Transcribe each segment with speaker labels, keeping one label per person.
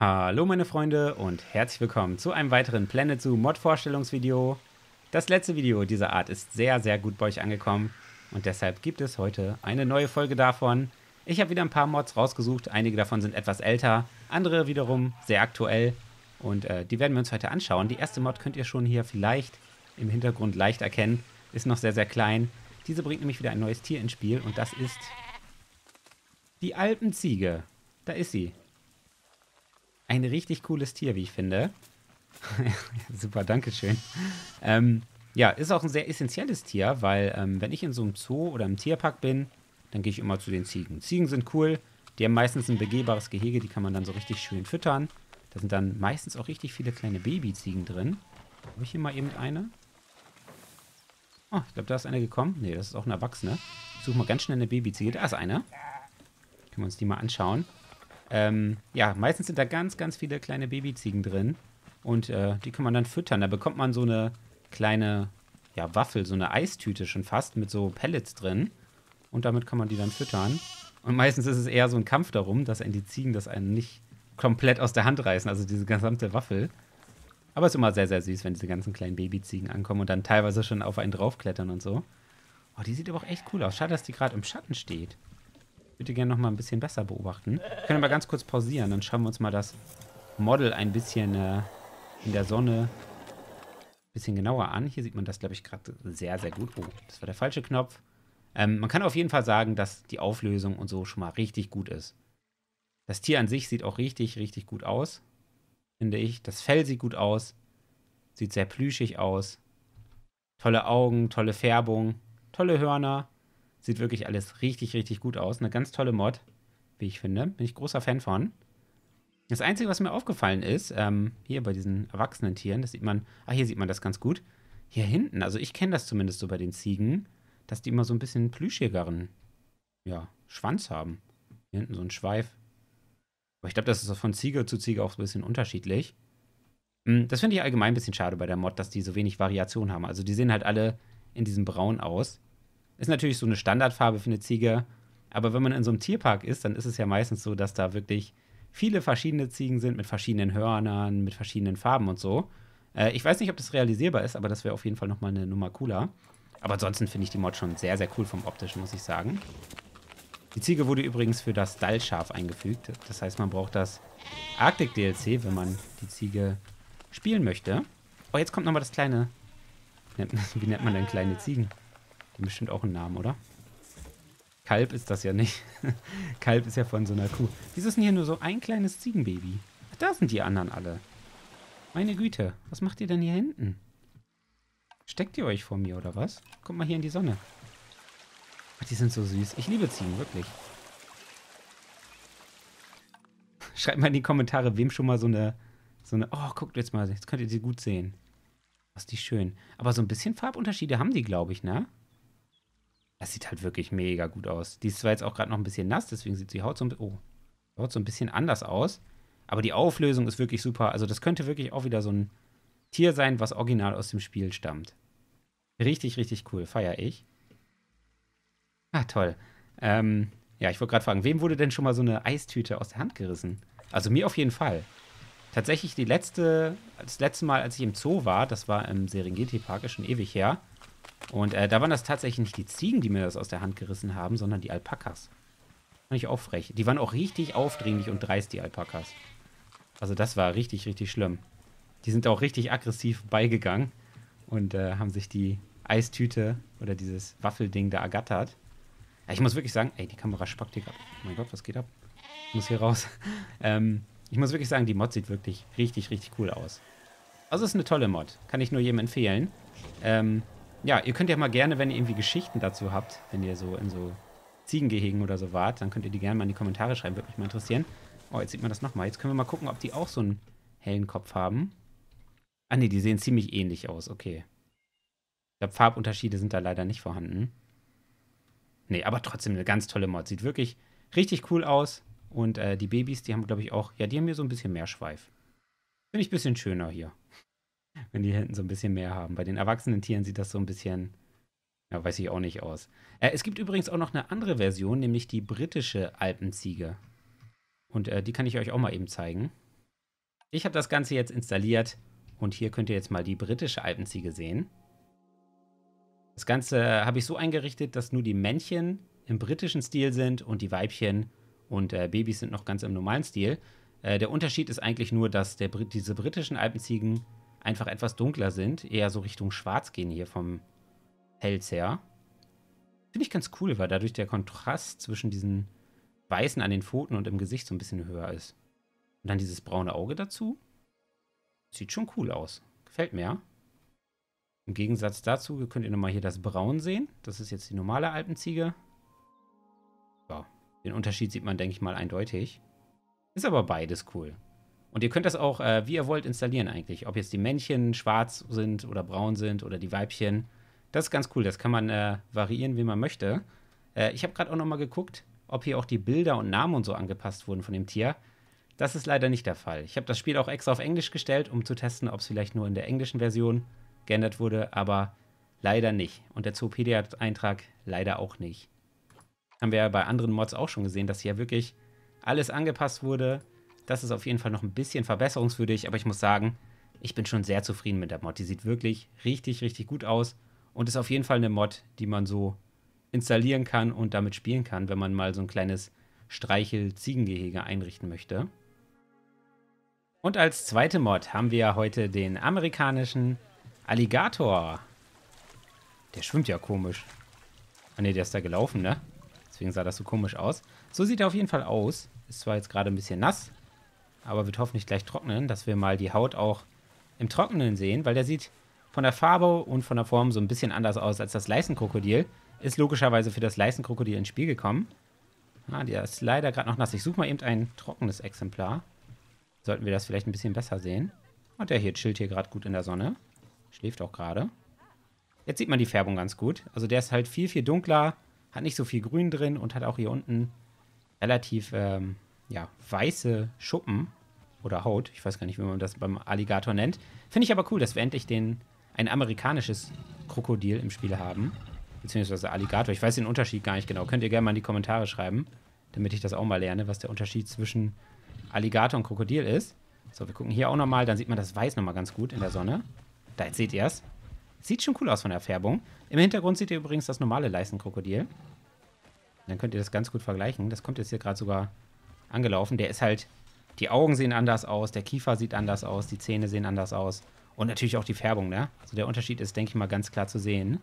Speaker 1: Hallo meine Freunde und herzlich willkommen zu einem weiteren Planet Zoo Mod Vorstellungsvideo. Das letzte Video dieser Art ist sehr, sehr gut bei euch angekommen und deshalb gibt es heute eine neue Folge davon. Ich habe wieder ein paar Mods rausgesucht, einige davon sind etwas älter, andere wiederum sehr aktuell und die werden wir uns heute anschauen. Die erste Mod könnt ihr schon hier vielleicht im Hintergrund leicht erkennen, ist noch sehr, sehr klein. Diese bringt nämlich wieder ein neues Tier ins Spiel und das ist die Alpenziege. Da ist sie. Ein richtig cooles Tier, wie ich finde. Super, dankeschön. Ja, ist auch ein sehr essentielles Tier, weil wenn ich in so einem Zoo oder im Tierpark bin, dann gehe ich immer zu den Ziegen. Ziegen sind cool, die haben meistens ein begehbares Gehege, die kann man dann so richtig schön füttern. Da sind dann meistens auch richtig viele kleine Babyziegen drin. Habe ich hier mal eben eine? Oh, ich glaube, da ist eine gekommen. Nee, das ist auch eine Erwachsene. Ich suche mal ganz schnell eine Babyziege. Da ist eine. Können wir uns die mal anschauen. Ja, meistens sind da ganz, ganz viele kleine Babyziegen drin. Und die kann man dann füttern. Da bekommt man so eine kleine, ja, Waffel, so eine Eistüte schon fast mit so Pellets drin. Und damit kann man die dann füttern. Und meistens ist es eher so ein Kampf darum, dass die Ziegen das einen nicht komplett aus der Hand reißen. Also diese gesamte Waffel. Aber es ist immer sehr, sehr süß, wenn diese ganzen kleinen Babyziegen ankommen und dann teilweise schon auf einen draufklettern und so. Oh, die sieht aber auch echt cool aus. Schade, dass die gerade im Schatten steht. Ich würde gerne noch mal ein bisschen besser beobachten. Wir können aber ganz kurz pausieren, dann schauen wir uns mal das Model ein bisschen in der Sonne ein bisschen genauer an. Hier sieht man das, glaube ich, gerade sehr, sehr gut. Oh, das war der falsche Knopf. Man kann auf jeden Fall sagen, dass die Auflösung und so schon mal richtig gut ist. Das Tier an sich sieht auch richtig, richtig gut aus, finde ich. Das Fell sieht gut aus, sieht sehr plüschig aus. Tolle Augen, tolle Färbung, tolle Hörner. Sieht wirklich alles richtig, richtig gut aus. Eine ganz tolle Mod, wie ich finde. Bin ich großer Fan von. Das Einzige, was mir aufgefallen ist, hier bei diesen erwachsenen Tieren, das sieht man, hier sieht man das ganz gut. Hier hinten, also ich kenne das zumindest so bei den Ziegen, dass die immer so ein bisschen plüschigeren, ja, Schwanz haben. Hier hinten so ein Schweif. Aber ich glaube, das ist von Ziege zu Ziege auch so ein bisschen unterschiedlich. Das finde ich allgemein ein bisschen schade bei der Mod, dass die so wenig Variation haben. Also die sehen halt alle in diesem Braun aus. Ist natürlich so eine Standardfarbe für eine Ziege, aber wenn man in so einem Tierpark ist, dann ist es ja meistens so, dass da wirklich viele verschiedene Ziegen sind mit verschiedenen Hörnern, mit verschiedenen Farben und so. Ich weiß nicht, ob das realisierbar ist, aber das wäre auf jeden Fall nochmal eine Nummer cooler. Aber ansonsten finde ich die Mod schon sehr, sehr cool vom Optischen, muss ich sagen. Die Ziege wurde übrigens für das Stallschaf eingefügt. Das heißt, man braucht das Arctic DLC, wenn man die Ziege spielen möchte. Oh, jetzt kommt nochmal das kleine. Wie nennt man denn kleine Ziegen? Die haben bestimmt auch einen Namen, oder? Kalb ist das ja nicht. Kalb ist ja von so einer Kuh. Wieso ist denn hier nur so ein kleines Ziegenbaby? Ach, da sind die anderen alle. Meine Güte, was macht ihr denn hier hinten? Steckt ihr euch vor mir, oder was? Kommt mal hier in die Sonne. Ach, die sind so süß. Ich liebe Ziegen, wirklich. Schreibt mal in die Kommentare, wem schon mal oh, guckt jetzt mal, jetzt könnt ihr sie gut sehen. Was ist die schön. Aber so ein bisschen Farbunterschiede haben die, glaube ich, ne? Das sieht halt wirklich mega gut aus. Die ist zwar jetzt auch gerade noch ein bisschen nass, deswegen sieht die Haut Haut so ein bisschen anders aus. Aber die Auflösung ist wirklich super. Also das könnte wirklich auch wieder so ein Tier sein, was original aus dem Spiel stammt. Richtig, richtig cool. Feier ich. Ah, toll. Ja, ich wollte gerade fragen, wem wurde denn schon mal so eine Eistüte aus der Hand gerissen? Also mir auf jeden Fall. Tatsächlich das letzte Mal, als ich im Zoo war, das war im Serengeti-Park, ist schon ewig her. Und da waren das tatsächlich nicht die Ziegen, die mir das aus der Hand gerissen haben, sondern die Alpakas. Fand ich auch frech. Die waren auch richtig aufdringlich und dreist, die Alpakas. Also das war richtig, richtig schlimm. Die sind auch richtig aggressiv beigegangen und haben sich die Eistüte oder dieses Waffelding da ergattert. Ja, ich muss wirklich sagen, ey, die Kamera spackt hier gerade. Oh mein Gott, was geht ab? Ich muss hier raus. Ich muss wirklich sagen, die Mod sieht wirklich richtig, richtig cool aus. Also es ist eine tolle Mod. Kann ich nur jedem empfehlen. Ja, ihr könnt ja mal gerne, wenn ihr irgendwie Geschichten dazu habt, wenn ihr so in so Ziegengehegen oder so wart, dann könnt ihr die gerne mal in die Kommentare schreiben, würde mich mal interessieren. Oh, jetzt sieht man das nochmal. Jetzt können wir mal gucken, ob die auch so einen hellen Kopf haben. Ah, nee, die sehen ziemlich ähnlich aus, okay. Ich glaube, Farbunterschiede sind da leider nicht vorhanden. Nee, aber trotzdem eine ganz tolle Mod. Sieht wirklich richtig cool aus. Und die Babys, die haben, glaube ich, auch, ja, die haben hier so ein bisschen mehr Schweif. Finde ich ein bisschen schöner hier. Wenn die hinten so ein bisschen mehr haben. Bei den erwachsenen Tieren sieht das so ein bisschen, ja, weiß ich auch nicht aus. Es gibt übrigens auch noch eine andere Version, nämlich die britische Alpenziege. Und die kann ich euch auch mal eben zeigen. Ich habe das Ganze jetzt installiert und hier könnt ihr jetzt mal die britische Alpenziege sehen. Das Ganze habe ich so eingerichtet, dass nur die Männchen im britischen Stil sind und die Weibchen und Babys sind noch ganz im normalen Stil. Der Unterschied ist eigentlich nur, dass diese britischen Alpenziegen einfach etwas dunkler sind, eher so Richtung Schwarz gehen hier vom Pelz her. Finde ich ganz cool, weil dadurch der Kontrast zwischen diesen Weißen an den Pfoten und im Gesicht so ein bisschen höher ist. Und dann dieses braune Auge dazu. Sieht schon cool aus. Gefällt mir. Im Gegensatz dazu könnt ihr nochmal hier das Braun sehen. Das ist jetzt die normale Alpenziege. Ja, den Unterschied sieht man, denke ich mal, eindeutig. Ist aber beides cool. Und ihr könnt das auch, wie ihr wollt, installieren eigentlich. Ob jetzt die Männchen schwarz sind oder braun sind oder die Weibchen. Das ist ganz cool. Das kann man variieren, wie man möchte. Ich habe gerade auch nochmal geguckt, ob hier auch die Bilder und Namen und so angepasst wurden von dem Tier. Das ist leider nicht der Fall. Ich habe das Spiel auch extra auf Englisch gestellt, um zu testen, ob es vielleicht nur in der englischen Version geändert wurde, aber leider nicht. Und der Zoopedia-Eintrag leider auch nicht. Haben wir ja bei anderen Mods auch schon gesehen, dass hier wirklich alles angepasst wurde. Das ist auf jeden Fall noch ein bisschen verbesserungswürdig, aber ich muss sagen, ich bin schon sehr zufrieden mit der Mod. Die sieht wirklich richtig, richtig gut aus und ist auf jeden Fall eine Mod, die man so installieren kann und damit spielen kann, wenn man mal so ein kleines Streichel-Ziegengehege einrichten möchte. Und als zweite Mod haben wir heute den amerikanischen Alligator. Der schwimmt ja komisch. Ah ne, der ist da gelaufen, ne? Deswegen sah das so komisch aus. So sieht er auf jeden Fall aus. Ist zwar jetzt gerade ein bisschen nass, aber wird hoffentlich gleich trocknen, dass wir mal die Haut auch im Trockenen sehen, weil der sieht von der Farbe und von der Form so ein bisschen anders aus als das Leistenkrokodil. Ist logischerweise für das Leistenkrokodil ins Spiel gekommen. Ah, der ist leider gerade noch nass. Ich suche mal eben ein trockenes Exemplar. Sollten wir das vielleicht ein bisschen besser sehen. Und der hier chillt hier gerade gut in der Sonne. Schläft auch gerade. Jetzt sieht man die Färbung ganz gut. Also der ist halt viel, viel dunkler, hat nicht so viel Grün drin und hat auch hier unten relativ ja, weiße Schuppen oder Haut. Ich weiß gar nicht, wie man das beim Alligator nennt. Finde ich aber cool, dass wir endlich ein amerikanisches Krokodil im Spiel haben. Beziehungsweise Alligator. Ich weiß den Unterschied gar nicht genau. Könnt ihr gerne mal in die Kommentare schreiben, damit ich das auch mal lerne, was der Unterschied zwischen Alligator und Krokodil ist. So, wir gucken hier auch nochmal. Dann sieht man das Weiß nochmal ganz gut in der Sonne. Da, jetzt seht ihr es. Sieht schon cool aus von der Färbung. Im Hintergrund seht ihr übrigens das normale Leistenkrokodil. Dann könnt ihr das ganz gut vergleichen. Das kommt jetzt hier gerade sogar angelaufen. Der ist halt, die Augen sehen anders aus, der Kiefer sieht anders aus, die Zähne sehen anders aus. Und natürlich auch die Färbung, ne? Also der Unterschied ist, denke ich mal, ganz klar zu sehen.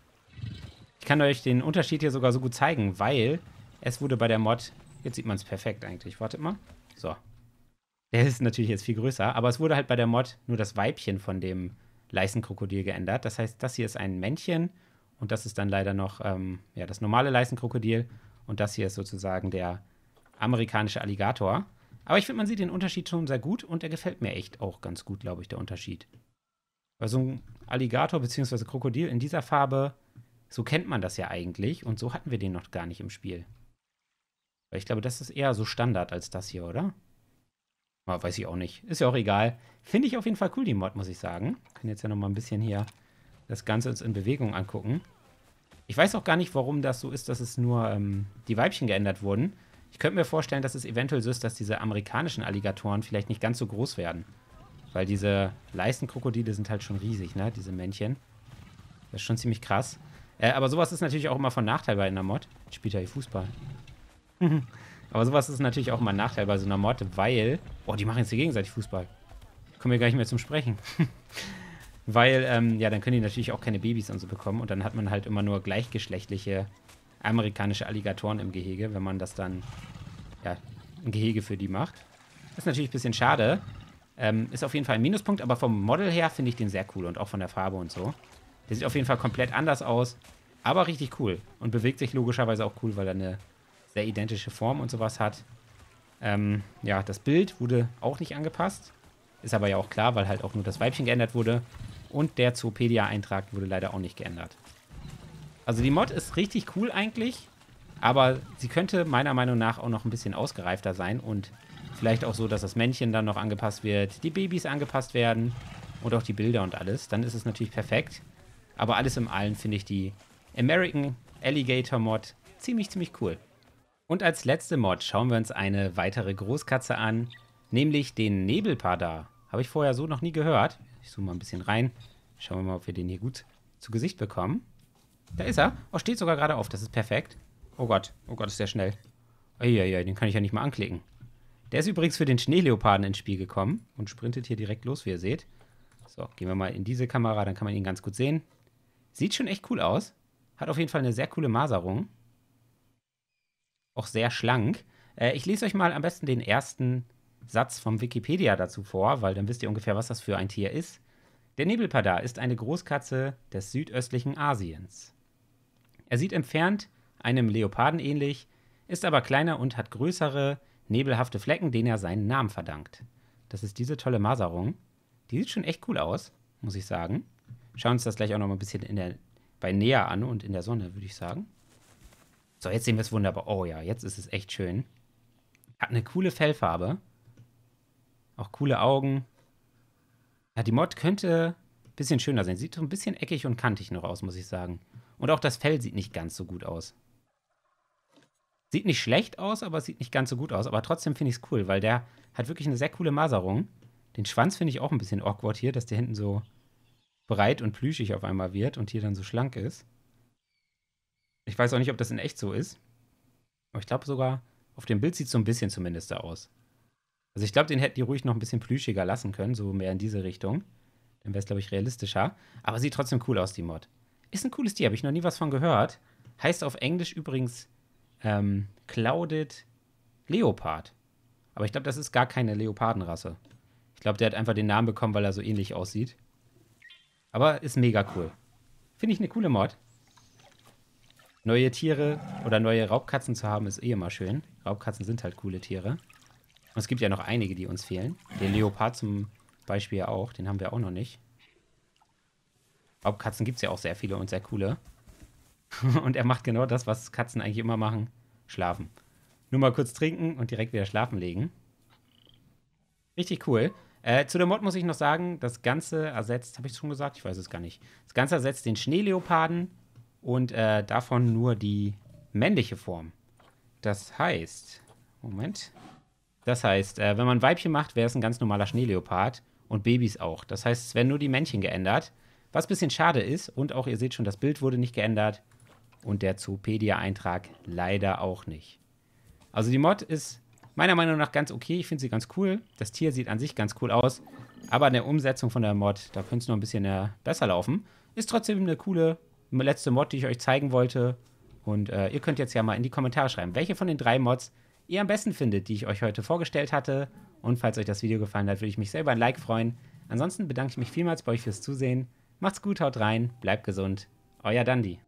Speaker 1: Ich kann euch den Unterschied hier sogar so gut zeigen, weil es wurde bei der Mod, jetzt sieht man es perfekt eigentlich, wartet mal. So. Der ist natürlich jetzt viel größer, aber es wurde halt bei der Mod nur das Weibchen von dem Leistenkrokodil geändert. Das heißt, das hier ist ein Männchen und das ist dann leider noch ja, das normale Leistenkrokodil und das hier ist sozusagen der amerikanische Alligator. Aber ich finde, man sieht den Unterschied schon sehr gut und der gefällt mir echt auch ganz gut, glaube ich, der Unterschied. Weil so ein Alligator bzw. Krokodil in dieser Farbe, so kennt man das ja eigentlich und so hatten wir den noch gar nicht im Spiel. Weil ich glaube, das ist eher so Standard als das hier, oder? Aber weiß ich auch nicht. Ist ja auch egal. Finde ich auf jeden Fall cool, die Mod, muss ich sagen. Können jetzt ja noch mal ein bisschen hier das Ganze uns in Bewegung angucken. Ich weiß auch gar nicht, warum das so ist, dass es nur die Weibchen geändert wurden. Ich könnte mir vorstellen, dass es eventuell so ist, dass diese amerikanischen Alligatoren vielleicht nicht ganz so groß werden. Weil diese Leistenkrokodile sind halt schon riesig, ne? Diese Männchen. Das ist schon ziemlich krass. Aber sowas ist natürlich auch immer von Nachteil bei einer Mod. Jetzt spielt er hier Fußball. Aber sowas ist natürlich auch immer ein Nachteil bei so einer Mod, weil... Oh, die machen jetzt hier gegenseitig Fußball. Kommen wir gar nicht mehr zum Sprechen. Weil, ja, dann können die natürlich auch keine Babys und so bekommen. Und dann hat man halt immer nur gleichgeschlechtliche amerikanische Alligatoren im Gehege, wenn man das dann, ja, ein Gehege für die macht. Das ist natürlich ein bisschen schade. Ist auf jeden Fall ein Minuspunkt, aber vom Model her finde ich den sehr cool und auch von der Farbe und so. Der sieht auf jeden Fall komplett anders aus, aber richtig cool. Und bewegt sich logischerweise auch cool, weil er eine sehr identische Form und sowas hat. Ja, das Bild wurde auch nicht angepasst. Ist aber ja auch klar, weil halt auch nur das Weibchen geändert wurde. Und der Zoopedia-Eintrag wurde leider auch nicht geändert. Also die Mod ist richtig cool eigentlich, aber sie könnte meiner Meinung nach auch noch ein bisschen ausgereifter sein und vielleicht auch so, dass das Männchen dann noch angepasst wird, die Babys angepasst werden und auch die Bilder und alles. Dann ist es natürlich perfekt. Aber alles im Allen finde ich die American Alligator Mod ziemlich, ziemlich cool. Und als letzte Mod schauen wir uns eine weitere Großkatze an. nämlich den Nebelpadar. Habe ich vorher so noch nie gehört. Ich zoome mal ein bisschen rein. Schauen wir mal, ob wir den hier gut zu Gesicht bekommen. Da ist er. Oh, steht sogar gerade auf. Das ist perfekt. Oh Gott, ist der schnell. Eieiei, den kann ich ja nicht mal anklicken. Der ist übrigens für den Schneeleoparden ins Spiel gekommen und sprintet hier direkt los, wie ihr seht. So, gehen wir mal in diese Kamera, dann kann man ihn ganz gut sehen. Sieht schon echt cool aus. Hat auf jeden Fall eine sehr coole Maserung. Auch sehr schlank. Ich lese euch mal am besten den ersten Satz vom Wikipedia dazu vor, weil dann wisst ihr ungefähr, was das für ein Tier ist. Der Nebelpadar ist eine Großkatze des südöstlichen Asiens. Er sieht entfernt einem Leoparden ähnlich, ist aber kleiner und hat größere, nebelhafte Flecken, denen er seinen Namen verdankt. Das ist diese tolle Maserung. Die sieht schon echt cool aus, muss ich sagen. Schauen uns das gleich auch noch mal ein bisschen bei näher an und in der Sonne, würde ich sagen. So, jetzt sehen wir es wunderbar. Oh ja, jetzt ist es echt schön. Hat eine coole Fellfarbe. Auch coole Augen. Ja, die Mod könnte ein bisschen schöner sein. Sieht so ein bisschen eckig und kantig noch aus, muss ich sagen. Und auch das Fell sieht nicht ganz so gut aus. Sieht nicht schlecht aus, aber es sieht nicht ganz so gut aus. Aber trotzdem finde ich es cool, weil der hat wirklich eine sehr coole Maserung. Den Schwanz finde ich auch ein bisschen awkward hier, dass der hinten so breit und plüschig auf einmal wird und hier dann so schlank ist. Ich weiß auch nicht, ob das in echt so ist. Aber ich glaube sogar, auf dem Bild sieht es so ein bisschen zumindest da aus. Also ich glaube, den hätten die ruhig noch ein bisschen plüschiger lassen können, so mehr in diese Richtung. Dann wäre es, glaube ich, realistischer. Aber sieht trotzdem cool aus, die Mod. Ist ein cooles Tier, habe ich noch nie was von gehört. Heißt auf Englisch übrigens Clouded Leopard. Aber ich glaube, das ist gar keine Leopardenrasse. Ich glaube, der hat einfach den Namen bekommen, weil er so ähnlich aussieht. Aber ist mega cool. Finde ich eine coole Mod. Neue Tiere oder neue Raubkatzen zu haben, ist eh immer schön. Raubkatzen sind halt coole Tiere. Und es gibt ja noch einige, die uns fehlen. Den Leopard zum Beispiel ja auch. Den haben wir auch noch nicht. Raubkatzen gibt es ja auch sehr viele und sehr coole. Und er macht genau das, was Katzen eigentlich immer machen. Schlafen. Nur mal kurz trinken und direkt wieder schlafen legen. Richtig cool. Zu der Mod muss ich noch sagen, das Ganze ersetzt, habe ich es schon gesagt? Ich weiß es gar nicht. Das Ganze ersetzt den Schneeleoparden und davon nur die männliche Form. Das heißt, Moment. Das heißt, wenn man Weibchen macht, wäre es ein ganz normaler Schneeleopard und Babys auch. Das heißt, es werden nur die Männchen geändert, was ein bisschen schade ist. Und auch, ihr seht schon, das Bild wurde nicht geändert und der Zoopedia-Eintrag leider auch nicht. Also die Mod ist meiner Meinung nach ganz okay. Ich finde sie ganz cool. Das Tier sieht an sich ganz cool aus. Aber in der Umsetzung von der Mod, da könnte es noch ein bisschen besser laufen. Ist trotzdem eine coole letzte Mod, die ich euch zeigen wollte. Und ihr könnt jetzt ja mal in die Kommentare schreiben, welche von den 3 Mods ihr am besten findet, die ich euch heute vorgestellt hatte. Und falls euch das Video gefallen hat, würde ich mich selber ein Like freuen. Ansonsten bedanke ich mich vielmals bei euch fürs Zusehen. Macht's gut, haut rein, bleibt gesund. Euer Dandi.